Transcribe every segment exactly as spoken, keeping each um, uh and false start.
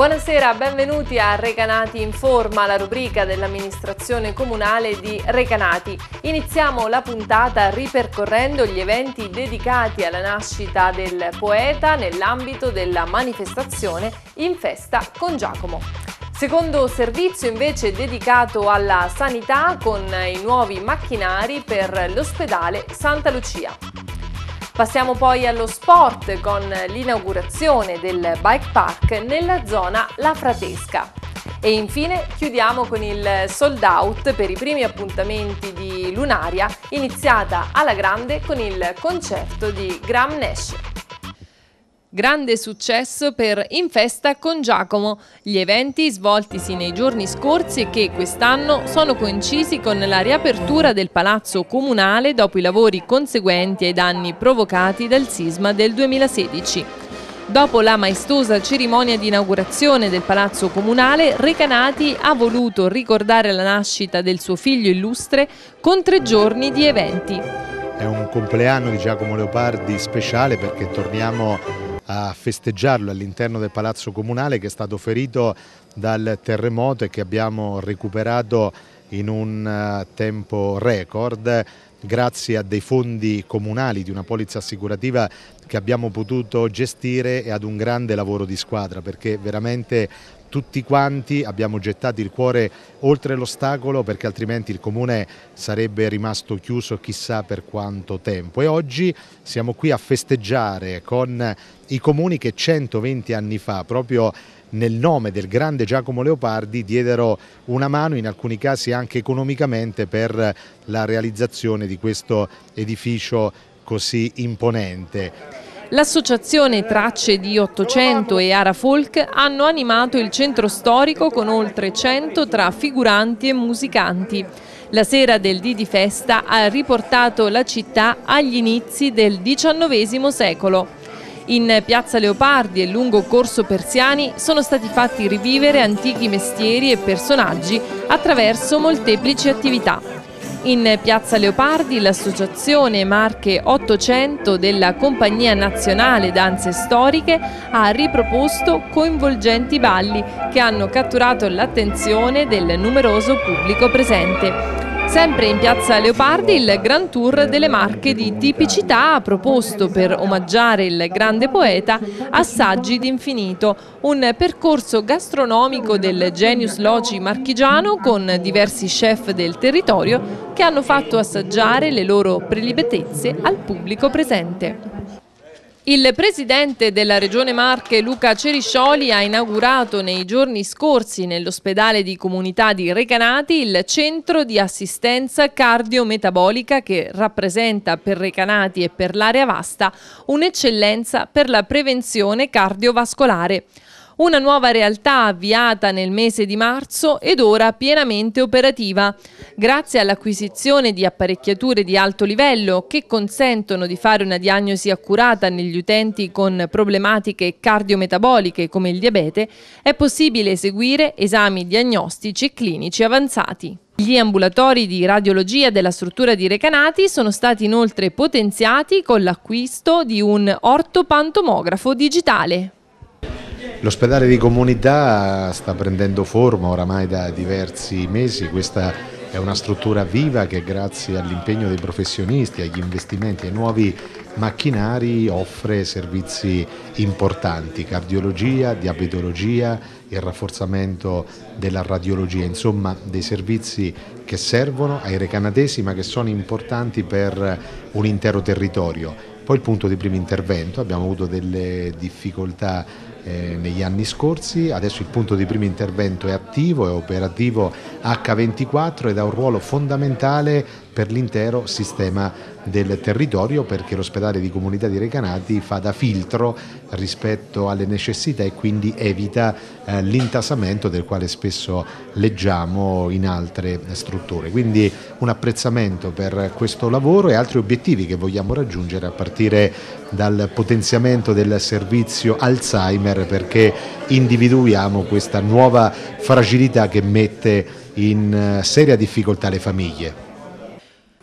Buonasera, benvenuti a Recanati Informa, la rubrica dell'amministrazione comunale di Recanati. Iniziamo la puntata ripercorrendo gli eventi dedicati alla nascita del poeta nell'ambito della manifestazione In Festa con Giacomo. Secondo servizio invece dedicato alla sanità con i nuovi macchinari per l'ospedale Santa Lucia. Passiamo poi allo sport con l'inaugurazione del bike park nella zona La Fratesca. E infine chiudiamo con il sold out per i primi appuntamenti di Lunaria, iniziata alla grande con il concerto di Graham Nash. Grande successo per In Festa con Giacomo, gli eventi svoltisi nei giorni scorsi e che quest'anno sono coincisi con la riapertura del Palazzo Comunale dopo i lavori conseguenti ai danni provocati dal sisma del duemilasedici. Dopo la maestosa cerimonia di inaugurazione del Palazzo Comunale, Recanati ha voluto ricordare la nascita del suo figlio illustre con tre giorni di eventi. È un compleanno di Giacomo Leopardi speciale perché torniamo a festeggiarlo all'interno del Palazzo Comunale, che è stato ferito dal terremoto e che abbiamo recuperato in un tempo record grazie a dei fondi comunali, di una polizza assicurativa che abbiamo potuto gestire e ad un grande lavoro di squadra, perché veramente tutti quanti abbiamo gettato il cuore oltre l'ostacolo, perché altrimenti il comune sarebbe rimasto chiuso chissà per quanto tempo. E oggi siamo qui a festeggiare con i comuni che centoventi anni fa, proprio nel nome del grande Giacomo Leopardi, diedero una mano, in alcuni casi anche economicamente, per la realizzazione di questo edificio così imponente. L'associazione Tracce di Ottocento e Ara Folk hanno animato il centro storico con oltre cento tra figuranti e musicanti. La sera del dì di festa ha riportato la città agli inizi del diciannovesimo secolo. In Piazza Leopardi e lungo Corso Persiani sono stati fatti rivivere antichi mestieri e personaggi attraverso molteplici attività. In Piazza Leopardi l'associazione Marche Ottocento della Compagnia Nazionale Danze Storiche ha riproposto coinvolgenti balli che hanno catturato l'attenzione del numeroso pubblico presente. Sempre in Piazza Leopardi il Grand Tour delle Marche di Tipicità ha proposto, per omaggiare il grande poeta, Assaggi d'Infinito, un percorso gastronomico del Genius Loci marchigiano con diversi chef del territorio che hanno fatto assaggiare le loro prelibatezze al pubblico presente. Il presidente della Regione Marche, Luca Ceriscioli, ha inaugurato nei giorni scorsi nell'ospedale di comunità di Recanati il centro di assistenza cardiometabolica che rappresenta per Recanati e per l'area vasta un'eccellenza per la prevenzione cardiovascolare. Una nuova realtà avviata nel mese di marzo ed ora pienamente operativa, grazie all'acquisizione di apparecchiature di alto livello che consentono di fare una diagnosi accurata negli utenti con problematiche cardiometaboliche come il diabete. È possibile eseguire esami diagnostici e clinici avanzati. Gli ambulatori di radiologia della struttura di Recanati sono stati inoltre potenziati con l'acquisto di un ortopantomografo digitale. L'ospedale di comunità sta prendendo forma oramai da diversi mesi. Questa è una struttura viva che, grazie all'impegno dei professionisti, agli investimenti, ai nuovi macchinari, offre servizi importanti: cardiologia, diabetologia, il rafforzamento della radiologia, insomma dei servizi che servono ai recanatesi ma che sono importanti per un intero territorio. Poi il punto di primo intervento: abbiamo avuto delle difficoltà Eh, negli anni scorsi, adesso il punto di primo intervento è attivo, è operativo acca ventiquattro ed ha un ruolo fondamentale per l'intero sistema del territorio, perché l'ospedale di comunità di Recanati fa da filtro rispetto alle necessità e quindi evita eh, l'intasamento del quale spesso leggiamo in altre strutture. Quindi un apprezzamento per questo lavoro e altri obiettivi che vogliamo raggiungere, a partire dal potenziamento del servizio Alzheimer, perché individuiamo questa nuova fragilità che mette in seria difficoltà le famiglie.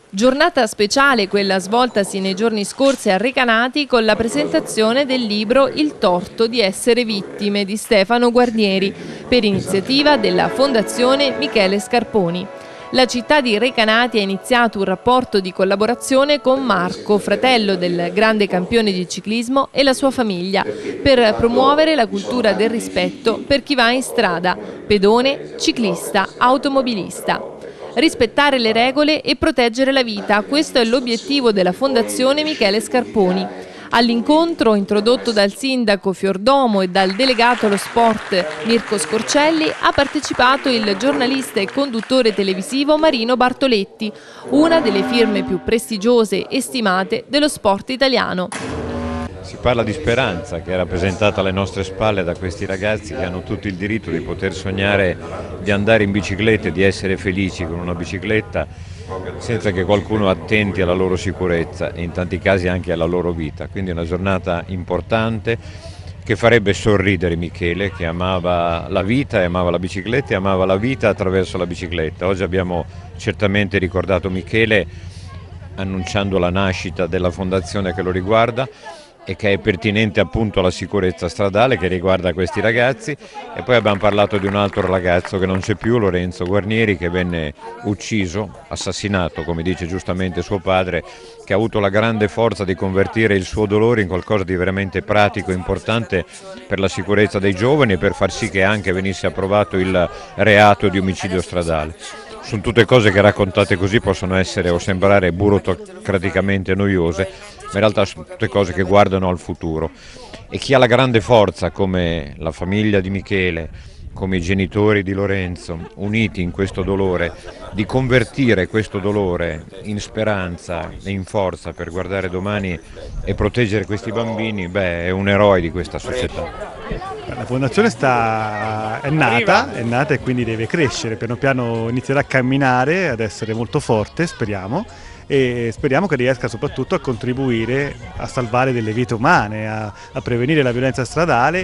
Giornata speciale quella svoltasi nei giorni scorsi a Recanati con la presentazione del libro Il torto di essere vittime di Stefano Guarnieri per iniziativa della Fondazione Michele Scarponi. La città di Recanati ha iniziato un rapporto di collaborazione con Marco, fratello del grande campione di ciclismo, e la sua famiglia, per promuovere la cultura del rispetto per chi va in strada, pedone, ciclista, automobilista. Rispettare le regole e proteggere la vita, questo è l'obiettivo della Fondazione Michele Scarponi. All'incontro, introdotto dal sindaco Fiordomo e dal delegato allo sport Mirko Scorcelli, ha partecipato il giornalista e conduttore televisivo Marino Bartoletti, una delle firme più prestigiose e stimate dello sport italiano. Si parla di speranza che è rappresentata alle nostre spalle da questi ragazzi che hanno tutto il diritto di poter sognare di andare in bicicletta e di essere felici con una bicicletta senza che qualcuno attenti alla loro sicurezza e in tanti casi anche alla loro vita. Quindi è una giornata importante che farebbe sorridere Michele, che amava la vita e amava la bicicletta e amava la vita attraverso la bicicletta. Oggi abbiamo certamente ricordato Michele annunciando la nascita della fondazione che lo riguarda e che è pertinente appunto alla sicurezza stradale che riguarda questi ragazzi, e poi abbiamo parlato di un altro ragazzo che non c'è più, Lorenzo Guarnieri, che venne ucciso, assassinato come dice giustamente suo padre, che ha avuto la grande forza di convertire il suo dolore in qualcosa di veramente pratico e importante per la sicurezza dei giovani e per far sì che anche venisse approvato il reato di omicidio stradale. Sono tutte cose che raccontate così possono essere o sembrare burocraticamente noiose, ma in realtà sono tutte cose che guardano al futuro. E chi ha la grande forza, come la famiglia di Michele, come i genitori di Lorenzo, uniti in questo dolore, di convertire questo dolore in speranza e in forza per guardare domani e proteggere questi bambini, beh, è un eroe di questa società. La fondazione sta, è nata, è nata e quindi deve crescere, piano piano inizierà a camminare, ad essere molto forte, speriamo, e speriamo che riesca soprattutto a contribuire a salvare delle vite umane, a, a prevenire la violenza stradale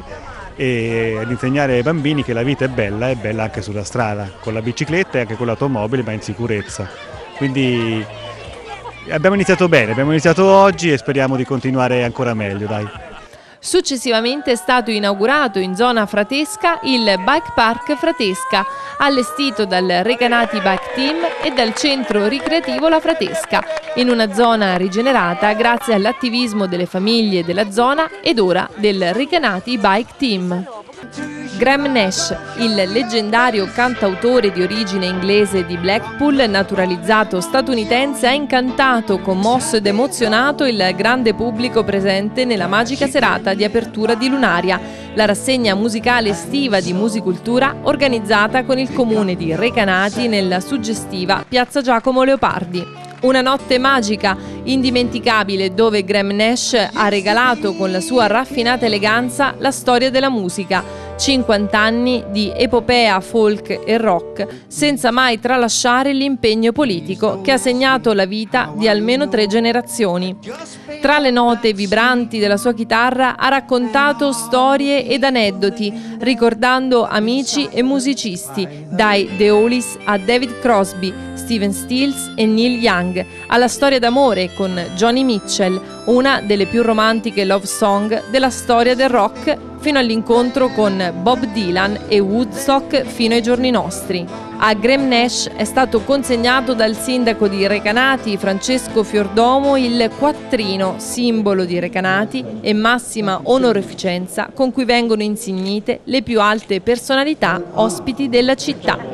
e ad insegnare ai bambini che la vita è bella, è bella anche sulla strada, con la bicicletta e anche con l'automobile, ma in sicurezza. Quindi abbiamo iniziato bene, abbiamo iniziato oggi e speriamo di continuare ancora meglio, dai. Successivamente è stato inaugurato in zona Fratesca il Bike Park Fratesca, allestito dal Recanati Bike Team e dal centro ricreativo La Fratesca, in una zona rigenerata grazie all'attivismo delle famiglie della zona ed ora del Recanati Bike Team. Graham Nash, il leggendario cantautore di origine inglese di Blackpool, naturalizzato statunitense, ha incantato, commosso ed emozionato il grande pubblico presente nella magica serata di apertura di Lunaria, la rassegna musicale estiva di Musicultura organizzata con il comune di Recanati nella suggestiva Piazza Giacomo Leopardi. Una notte magica, indimenticabile, dove Graham Nash ha regalato con la sua raffinata eleganza la storia della musica, cinquanta anni di epopea folk e rock, senza mai tralasciare l'impegno politico che ha segnato la vita di almeno tre generazioni. Tra le note vibranti della sua chitarra ha raccontato storie ed aneddoti, ricordando amici e musicisti, dai The Hollies a David Crosby, Stephen Stills e Neil Young, alla storia d'amore con Joni Mitchell, una delle più romantiche love song della storia del rock, fino all'incontro con Bob Dylan e Woodstock fino ai giorni nostri. A Graham Nash è stato consegnato dal sindaco di Recanati, Francesco Fiordomo, il quattrino, simbolo di Recanati e massima onorificenza con cui vengono insignite le più alte personalità ospiti della città.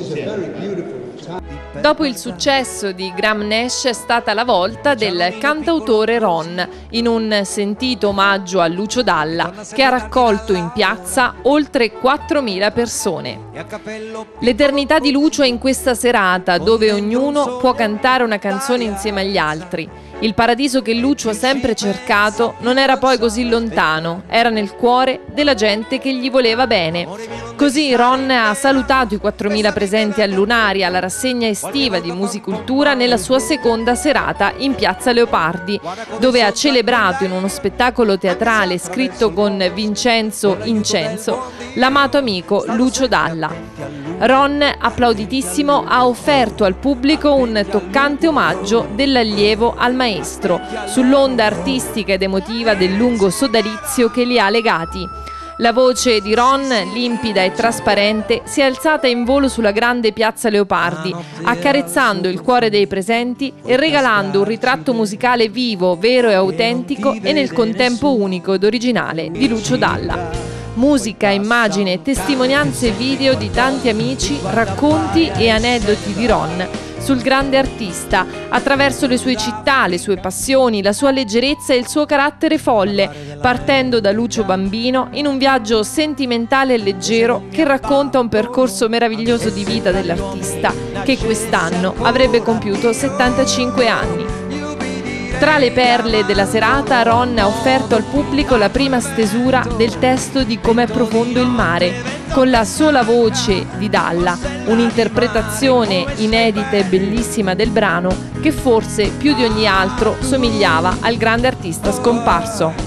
Dopo il successo di Graham Nash è stata la volta del cantautore Ron, in un sentito omaggio a Lucio Dalla, che ha raccolto in piazza oltre quattromila persone. L'eternità di Lucio è in questa serata, dove ognuno può cantare una canzone insieme agli altri. Il paradiso che Lucio ha sempre cercato non era poi così lontano, era nel cuore della gente che gli voleva bene. Così Ron ha salutato i quattromila presenti a Lunaria, la rassegna estiva di Musicultura nella sua seconda serata in Piazza Leopardi, dove ha celebrato in uno spettacolo teatrale scritto con Vincenzo Incenso l'amato amico Lucio Dalla. Ron, applauditissimo, ha offerto al pubblico un toccante omaggio dell'allievo al maestro, sull'onda artistica ed emotiva del lungo sodalizio che li ha legati. La voce di Ron, limpida e trasparente, si è alzata in volo sulla grande Piazza Leopardi, accarezzando il cuore dei presenti e regalando un ritratto musicale vivo, vero e autentico e nel contempo unico ed originale di Lucio Dalla. Musica, immagine e testimonianze video di tanti amici, racconti e aneddoti di Ron sul grande artista, attraverso le sue città, le sue passioni, la sua leggerezza e il suo carattere folle, partendo da Lucio bambino in un viaggio sentimentale e leggero che racconta un percorso meraviglioso di vita dell'artista, che quest'anno avrebbe compiuto settantacinque anni. Tra le perle della serata, Ron ha offerto al pubblico la prima stesura del testo di Com'è profondo il mare, con la sola voce di Dalla, un'interpretazione inedita e bellissima del brano che forse più di ogni altro somigliava al grande artista scomparso.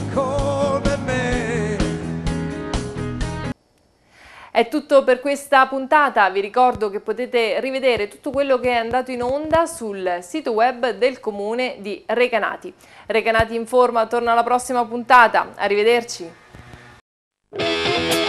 È tutto per questa puntata, vi ricordo che potete rivedere tutto quello che è andato in onda sul sito web del comune di Recanati. Recanati Informa torna alla prossima puntata, arrivederci.